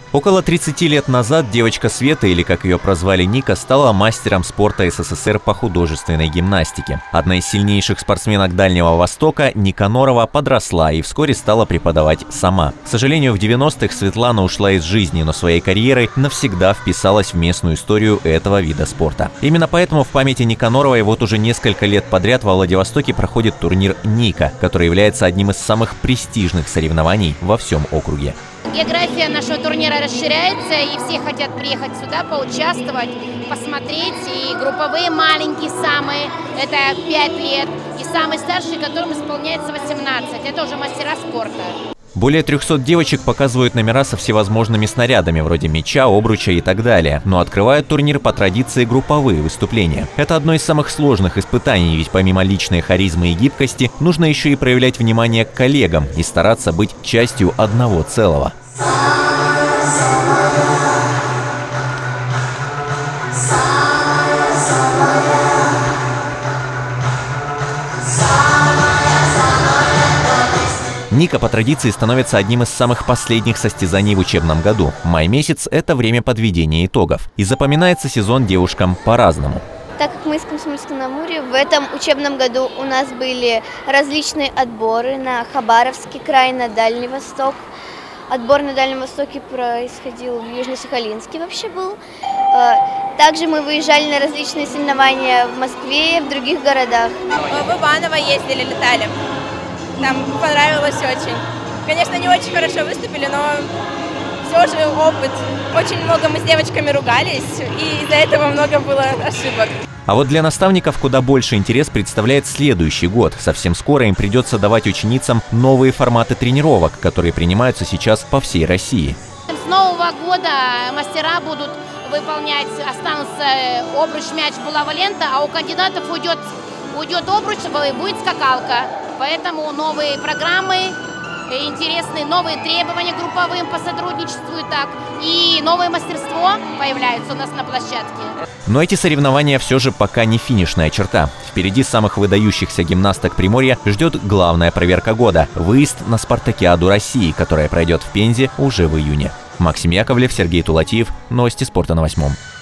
Около 30 лет назад девочка Света, или как ее прозвали Ника, стала мастером спорта СССР по художественной гимнастике. Одна из сильнейших спортсменок Дальнего Востока, Никанорова, подросла и вскоре стала преподавать сама. К сожалению, в 90-х Светлана ушла из жизни, но своей карьерой навсегда вписалась в местную историю этого вида спорта. Именно поэтому в памяти Никаноровой вот уже несколько лет подряд во Владивостоке проходит турнир «Ника», который является одним из самых престижных соревнований во всем округе. География нашего турнира расширяется, и все хотят приехать сюда, поучаствовать, посмотреть. И групповые маленькие самые, это 5 лет, и самый старший, которым исполняется 18, это уже мастера спорта. Более 300 девочек показывают номера со всевозможными снарядами, вроде мяча, обруча и так далее. Но открывают турнир по традиции групповые выступления. Это одно из самых сложных испытаний, ведь помимо личной харизмы и гибкости, нужно еще и проявлять внимание к коллегам и стараться быть частью одного целого. Ника по традиции становится одним из самых последних состязаний в учебном году. Май месяц – это время подведения итогов. И запоминается сезон девушкам по-разному. Так как мы из Комсомольска-на-Амуре, в этом учебном году у нас были различные отборы на Хабаровский край, на Дальний Восток. Отбор на Дальнем Востоке происходил в Южно-Сахалинске вообще был. Также мы выезжали на различные соревнования в Москве и в других городах. В Иваново ездили, летали. Там понравилось очень. Конечно, не очень хорошо выступили, но все же опыт. Очень много мы с девочками ругались, и из-за этого много было ошибок. А вот для наставников куда больше интерес представляет следующий год. Совсем скоро им придется давать ученицам новые форматы тренировок, которые принимаются сейчас по всей России. С Нового года мастера будут выполнять, останутся обруч, мяч, булава, лента, а у кандидатов уйдет обруч, будет скакалка. Поэтому новые программы, интересные новые требования групповым по сотрудничеству и так. И новое мастерство появляется у нас на площадке. Но эти соревнования все же пока не финишная черта. Впереди самых выдающихся гимнасток Приморья ждет главная проверка года – выезд на Спартакиаду России, которая пройдет в Пензе уже в июне. Максим Яковлев, Сергей Тулатиев. Новости спорта на 8.